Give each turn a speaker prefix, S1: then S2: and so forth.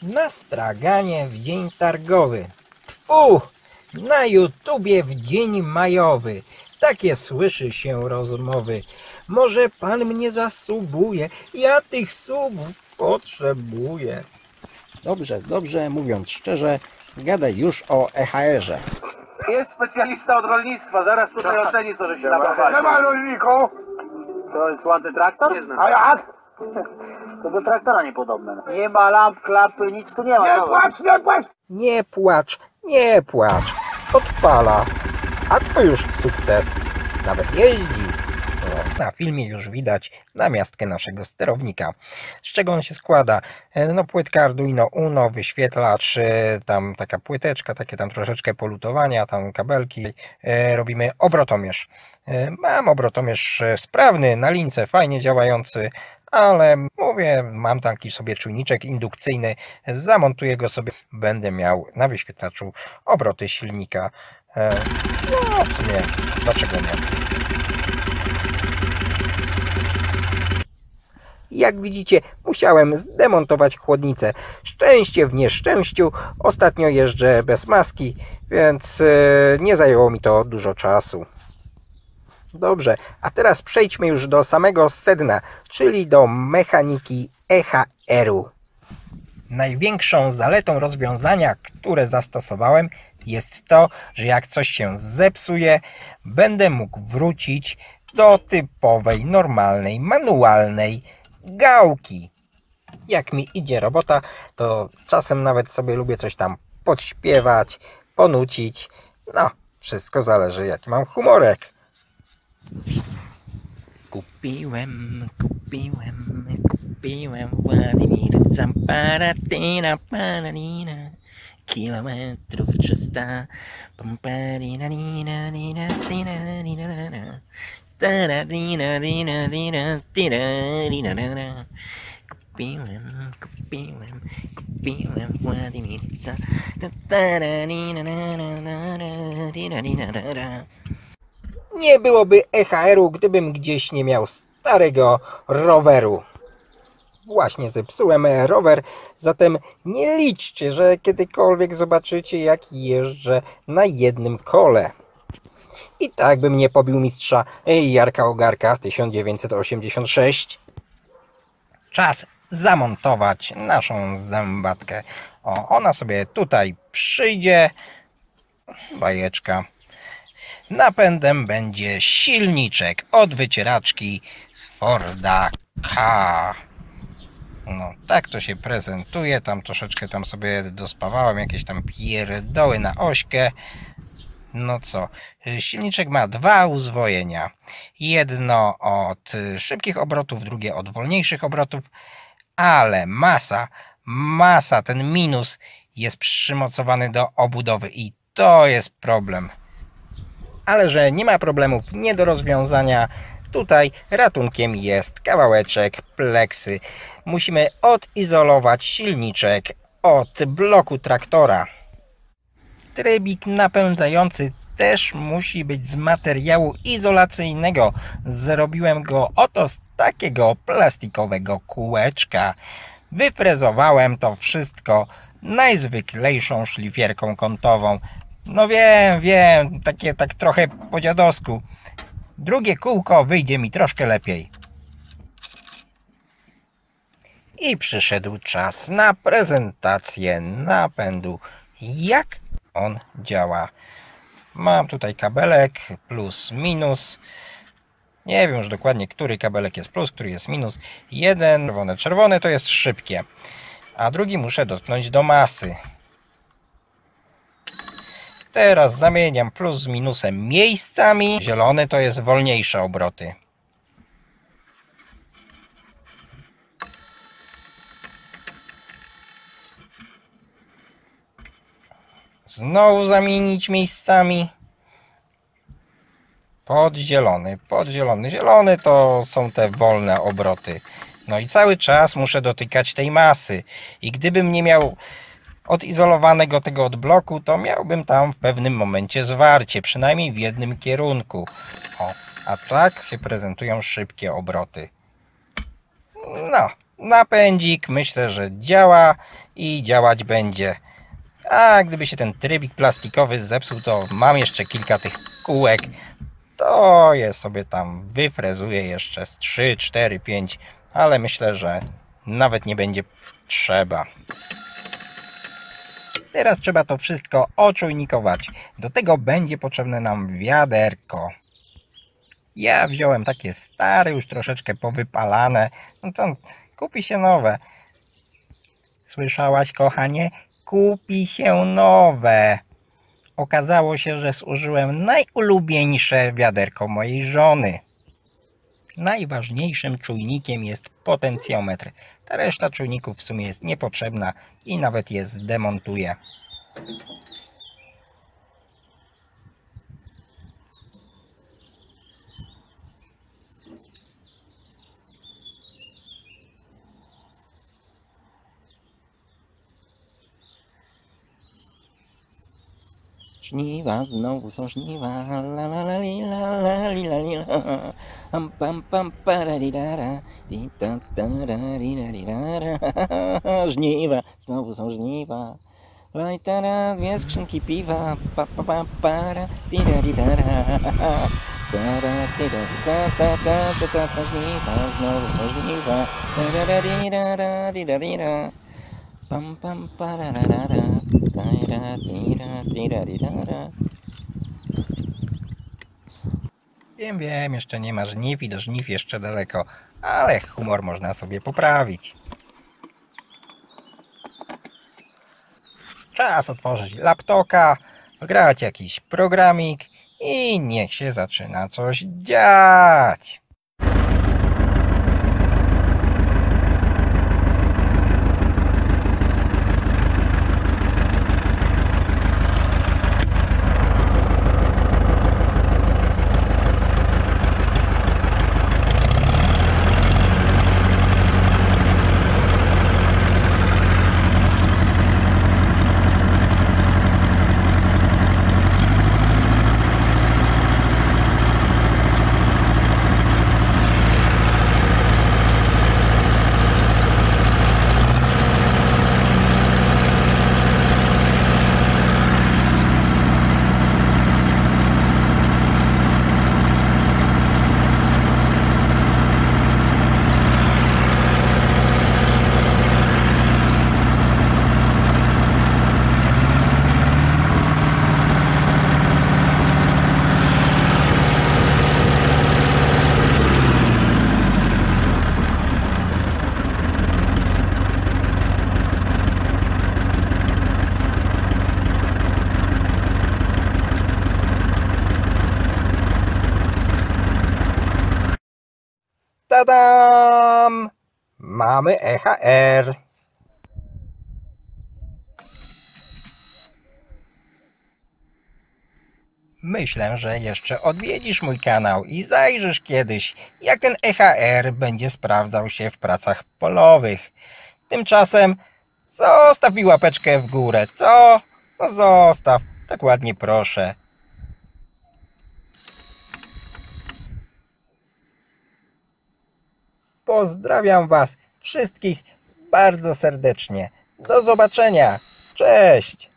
S1: Na straganie w dzień targowy. Tfu! Na YouTubie w dzień majowy. Takie słyszy się rozmowy. Może pan mnie zasubuje? Ja tych subów potrzebuję. Dobrze, mówiąc szczerze, gadaj już o EHR-ze.
S2: Jest specjalista od rolnictwa, zaraz tutaj oceni, co żeście nabrali.
S3: Nie ma rolników!
S2: To jest ładny traktor? Nie znam.
S3: A jak?
S2: To do traktora niepodobne. Nie ma lamp, klapy, nic tu nie ma.
S3: Nie płacz, nie płacz!
S1: Nie płacz. Odpala. A to już sukces. Nawet jeździ. Na filmie już widać namiastkę naszego sterownika. Z czego on się składa? No płytka Arduino Uno, wyświetlacz, tam taka płyteczka, takie tam troszeczkę polutowania, tam kabelki. Robimy obrotomierz. Mam obrotomierz sprawny, na lince, fajnie działający, ale mówię, mam taki sobie czujniczek indukcyjny, zamontuję go sobie, będę miał na wyświetlaczu obroty silnika. No w sumie, dlaczego nie? Jak widzicie, musiałem zdemontować chłodnicę. Szczęście w nieszczęściu. Ostatnio jeżdżę bez maski, więc nie zajęło mi to dużo czasu. Dobrze, a teraz przejdźmy już do samego sedna, czyli do mechaniki EHR-u. Największą zaletą rozwiązania, które zastosowałem, jest to, że jak coś się zepsuje, będę mógł wrócić do typowej, normalnej, manualnej gałki. Jak mi idzie robota, to czasem nawet sobie lubię coś tam podśpiewać, ponucić. No, wszystko zależy, jaki mam humorek.
S4: Kupiłem Władimir Zamparatina Panarina kilometrów 300 Pamparina Nina Nina Tina Nina Tararina Nina Nina Tina Nina Kupiłem Władimir Zamparatina Nina.
S1: Nie byłoby EHR-u, gdybym gdzieś nie miał starego roweru. Właśnie zepsułem rower, zatem nie liczcie, że kiedykolwiek zobaczycie, jak jeżdżę na jednym kole. I tak bym nie pobił mistrza Jarka Ogarka 1986. Czas zamontować naszą zębatkę. O, ona sobie tutaj przyjdzie. Bajeczka. Napędem będzie silniczek od wycieraczki z Forda K. No, tak to się prezentuje. Tam troszeczkę tam sobie dospawałem jakieś tam pierdoły na ośkę. No co, silniczek ma dwa uzwojenia. Jedno od szybkich obrotów, drugie od wolniejszych obrotów. Ale masa, ten minus jest przymocowany do obudowy i to jest problem. Ale że nie ma problemów nie do rozwiązania, tutaj ratunkiem jest kawałeczek pleksy. Musimy odizolować silniczek od bloku traktora. Trybik napędzający też musi być z materiału izolacyjnego. Zrobiłem go oto z takiego plastikowego kółeczka. Wyfrezowałem to wszystko najzwyklejszą szlifierką kątową. No wiem, tak trochę po dziadowsku. Drugie kółko wyjdzie mi troszkę lepiej. I przyszedł czas na prezentację napędu. Jak on działa. Mam tutaj kabelek plus minus. Nie wiem już dokładnie, który kabelek jest plus, który jest minus. Jeden czerwony to jest szybkie, a drugi muszę dotknąć do masy. Teraz zamieniam plus z minusem miejscami. Zielony to jest wolniejsze obroty. Znowu zamienić miejscami. Podzielony. Zielony to są te wolne obroty. No i cały czas muszę dotykać tej masy. I gdybym nie miał odizolowanego tego od bloku, to miałbym tam w pewnym momencie zwarcie, przynajmniej w jednym kierunku. O, a tak się prezentują szybkie obroty. napędzik myślę, że działa i działać będzie. A gdyby się ten trybik plastikowy zepsuł, to mam jeszcze kilka tych kółek. To je sobie tam wyfrezuję jeszcze z 3, 4, 5, ale myślę, że nawet nie będzie trzeba. Teraz trzeba to wszystko oczujnikować. Do tego będzie potrzebne nam wiaderko. Ja wziąłem takie stare, już troszeczkę powypalane. No to kupi się nowe. Słyszałaś, kochanie? Kupi się nowe. Okazało się, że zużyłem najulubieńsze wiaderko mojej żony. Najważniejszym czujnikiem jest potencjometr. Ta reszta czujników w sumie jest niepotrzebna i nawet je zdemontuję.
S4: Żniwa, znowu są żniwa, la la la li la la li la li la. Pam pam pararirara, di ta ta ra ri ra ri ra ra. Żniwa, znowu są żniwa. Lajtara, 2 skrzynki piwa, pa pa pa para, tira di tara. Tara tira di ta ta ta ta ta ta żniwa, znowu są żniwa. Tara ra di ra ra di ra di ra. Pam pam pararara, tira tira tira tira.
S1: Wiem, jeszcze nie ma żniw i do żniw jeszcze daleko, ale humor można sobie poprawić. Czas otworzyć laptopa, grać jakiś programik i niech się zaczyna coś dziać. Tadam! Mamy EHR. Myślę, że jeszcze odwiedzisz mój kanał i zajrzysz kiedyś, jak ten EHR będzie sprawdzał się w pracach polowych. Tymczasem zostaw mi łapeczkę w górę, co? No zostaw, tak ładnie proszę. Pozdrawiam Was wszystkich bardzo serdecznie. Do zobaczenia. Cześć!